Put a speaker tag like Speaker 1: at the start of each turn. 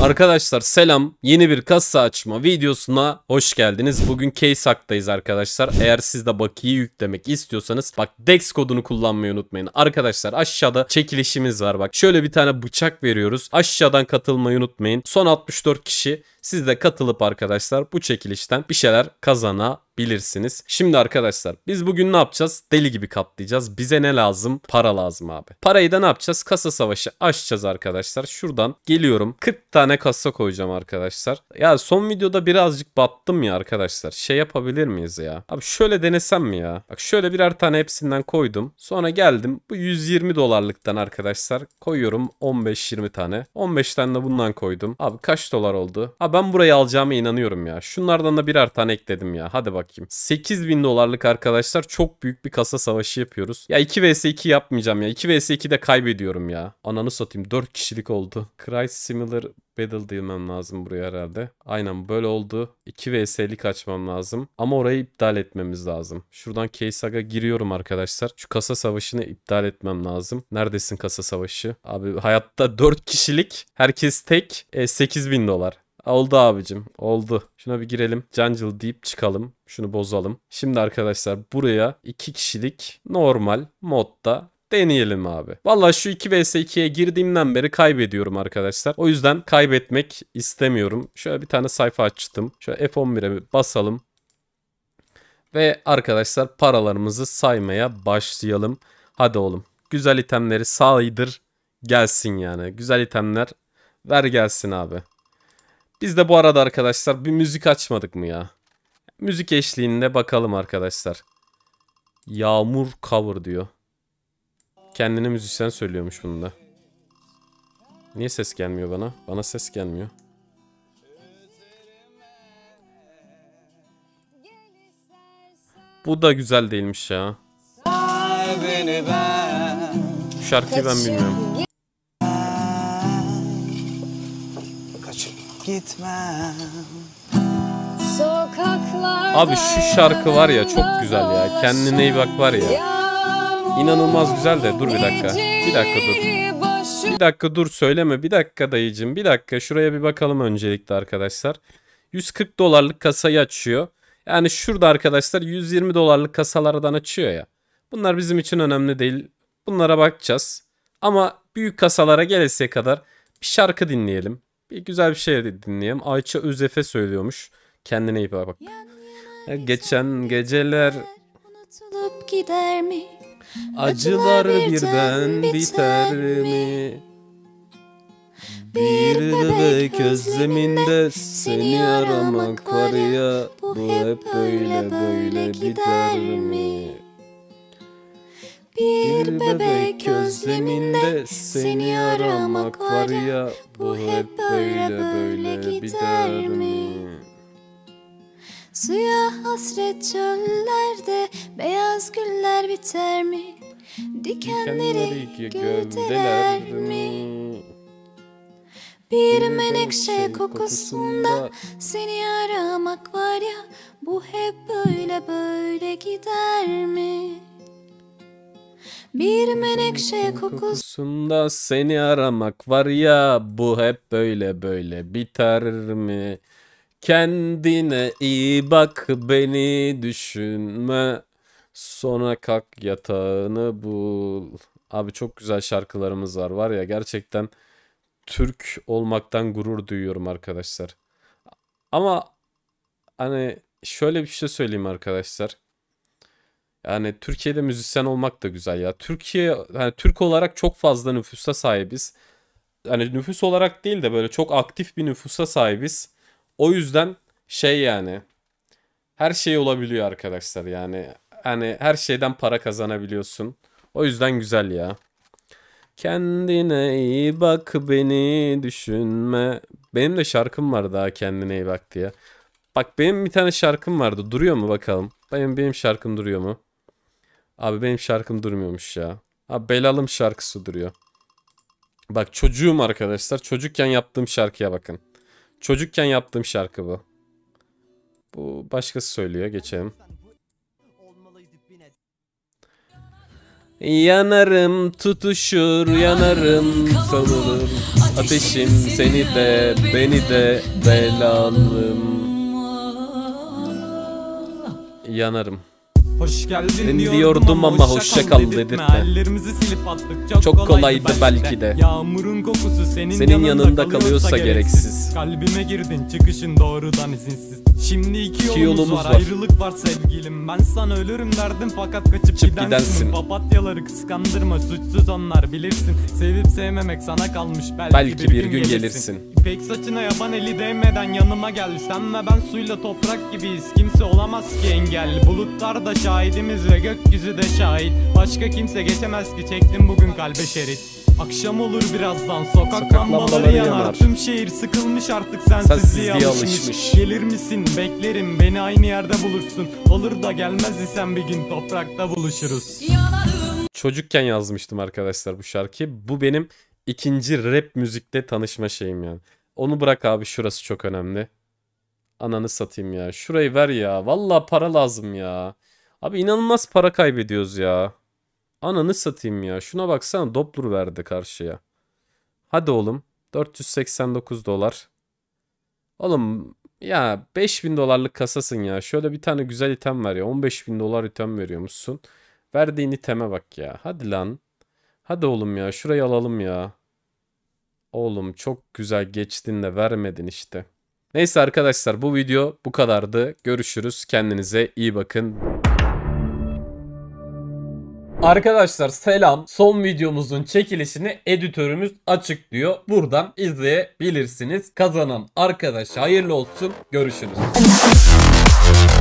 Speaker 1: Arkadaşlar selam, yeni bir kasa açma videosuna hoş geldiniz. Bugün Case Hack'tayız arkadaşlar. Eğer siz de bakiye yüklemek istiyorsanız bak DEX kodunu kullanmayı unutmayın. Arkadaşlar aşağıda çekilişimiz var bak. Şöyle bir tane bıçak veriyoruz. Aşağıdan katılmayı unutmayın. Son 64 kişi siz de katılıp arkadaşlar bu çekilişten bir şeyler kazanabilirsiniz. Şimdi arkadaşlar biz bugün ne yapacağız? Deli gibi katlayacağız. Bize ne lazım? Para lazım abi. Parayı da ne yapacağız? Kasa savaşı açacağız arkadaşlar. Şuradan geliyorum. 40 tane kasa koyacağım arkadaşlar. Ya son videoda birazcık battım ya arkadaşlar. Şey yapabilir miyiz ya? Abi şöyle denesem mi ya? Bak şöyle birer tane hepsinden koydum. Sonra geldim. Bu 120 dolarlıktan arkadaşlar koyuyorum 15-20 tane. 15 tane de bundan koydum. Abi kaç dolar oldu? Abi ben burayı alacağıma inanıyorum ya. Şunlardan da birer tane ekledim ya. Hadi bakayım. 8000 dolarlık arkadaşlar çok büyük bir kasa savaşı yapıyoruz. Ya 2 vs 2 yapmayacağım ya. 2 vs 2'de kaybediyorum ya. Ananı satayım 4 kişilik oldu. Cry Similar Battle demem lazım buraya herhalde. Aynen böyle oldu. 2 vs'lik açmam lazım. Ama orayı iptal etmemiz lazım. Şuradan Keysaga giriyorum arkadaşlar. Şu kasa savaşını iptal etmem lazım. Neredesin kasa savaşı? Abi hayatta 4 kişilik. Herkes tek. 8000 dolar. Oldu abicim. Oldu. Şuna bir girelim. Jungle deyip çıkalım. Şunu bozalım. Şimdi arkadaşlar buraya 2 kişilik normal modda deneyelim abi. Vallahi şu 2 vs 2'ye girdiğimden beri kaybediyorum arkadaşlar. O yüzden kaybetmek istemiyorum. Şöyle bir tane sayfa açtım. Şöyle F11'e basalım. Ve arkadaşlar paralarımızı saymaya başlayalım. Hadi oğlum. Güzel itemleri saydır gelsin yani. Güzel itemler ver gelsin abi. Biz de bu arada arkadaşlar bir müzik açmadık mı ya? Müzik eşliğinde bakalım arkadaşlar. Yağmur cover diyor. Kendine müzisyen söylüyormuş bunda. Niye ses gelmiyor bana? Bana ses gelmiyor. Bu da güzel değilmiş ya. Bu şarkıyı ben bilmiyorum.
Speaker 2: Kaçıp gitmem.
Speaker 1: Abi şu şarkı var ya çok güzel ya. Kendine iyi bak var ya. İnanılmaz güzel de dur bir dakika. Bir dakika dur. Bir dakika dur söyleme. Bir dakika dayıcım. Bir dakika şuraya bir bakalım öncelikle arkadaşlar. 140 dolarlık kasayı açıyor. Yani şurada arkadaşlar 120 dolarlık kasalardan açıyor ya. Bunlar bizim için önemli değil. Bunlara bakacağız. Ama büyük kasalara gelesiye kadar bir şarkı dinleyelim. Bir güzel bir şey dinleyelim. Ayça Özefe söylüyormuş. Kendine iyi bak. Geçen geceler
Speaker 3: unutulup gider mi?
Speaker 1: acılar birden biter mi? Bir bebek özleminde seni aramak var ya, bu hep böyle böyle gider mi?
Speaker 3: Bir bebek özleminde seni aramak var ya, bu hep böyle böyle gider mi? Suya hasret çöllerde beyaz güller biter mi? Dikenleri gövdeler mi? Bir menekşe kokusunda seni aramak var ya, bu hep böyle böyle gider mi? Bir menekşe
Speaker 1: kokusunda seni aramak var ya, bu hep böyle böyle biter mi? Kendine iyi bak, beni düşünme, sonra kalk yatağını bul. Abi çok güzel şarkılarımız var ya, gerçekten Türk olmaktan gurur duyuyorum arkadaşlar. Ama hani şöyle bir şey söyleyeyim arkadaşlar. Yani Türkiye'de müzisyen olmak da güzel ya. Türkiye, yani Türk olarak çok fazla nüfusa sahibiz. Hani nüfus olarak değil de böyle çok aktif bir nüfusa sahibiz. O yüzden şey yani her şey olabiliyor arkadaşlar yani. Hani her şeyden para kazanabiliyorsun. O yüzden güzel ya. Kendine iyi bak, beni düşünme. Benim de şarkım var daha kendine iyi bak diye. Bak benim bir tane şarkım vardı. Duruyor mu bakalım? Benim şarkım duruyor mu? Abi benim şarkım durmuyormuş ya. Abi Belalım şarkısı duruyor. Bak çocuğum arkadaşlar. Çocukken yaptığım şarkıya bakın. Çocukken yaptığım şarkı bu. Bu başkası söylüyor. Geçelim. Yanarım tutuşur, yanarım sanırım. Ateşim seni de beni de belalım. Yanarım.
Speaker 4: Hoş geldin
Speaker 1: Ben diyordum ama hoşça kal dedirtme.
Speaker 4: Ellerimizi silip attık, çok
Speaker 1: kolaydı belki de.
Speaker 4: Yağmurun kokusu senin
Speaker 1: yanında kalıyorsa gereksiz.
Speaker 4: Kalbime girdin, çıkışın doğrudan izinsiz. Şimdi iki yolumuz var, ayrılık var sevgilim. Ben sana ölürüm derdim fakat kaçıp gidensin. Papatyaları kıskandırma, suçsuz onlar bilirsin. Sevip sevmemek sana kalmış, belki bir gün gelirsin. İpek saçına yaban eli değmeden yanıma gel. Sen ve ben suyla toprak gibiyiz, kimse olamaz ki engel. Bulutlar da şahidimiz ve gökyüzü de şahit. Başka kimse geçemez ki, çektim bugün kalbe şerit. Akşam olur birazdan, sokak lambaları yanar. Tüm şehir sıkılmış artık, sensizliğe alışmış. Gelir misin beklerim, beni aynı yerde bulursun. Olur da gelmez isen bir gün toprakta buluşuruz.
Speaker 1: Çocukken yazmıştım arkadaşlar bu şarkıyı. Bu benim ikinci rap müzikte tanışma şeyim yani. Onu bırak abi, şurası çok önemli. Ananı satayım ya. Şurayı ver ya. Vallahi para lazım ya. Abi inanılmaz para kaybediyoruz ya. Ananı satayım ya. Şuna baksana, Doppler verdi karşıya. Hadi oğlum. 489 dolar. Oğlum ya 5000 dolarlık kasasın ya. Şöyle bir tane güzel item ver ya. 15.000 dolar item veriyormuşsun. Verdiğin iteme bak ya. Hadi lan. Hadi oğlum ya. Şurayı alalım ya. Oğlum çok güzel geçtin de vermedin işte. Neyse arkadaşlar, bu video bu kadardı. Görüşürüz. Kendinize iyi bakın. Arkadaşlar selam. Son videomuzun çekilişini editörümüz açıklıyor. Buradan izleyebilirsiniz. Kazanan arkadaş hayırlı olsun. Görüşürüz.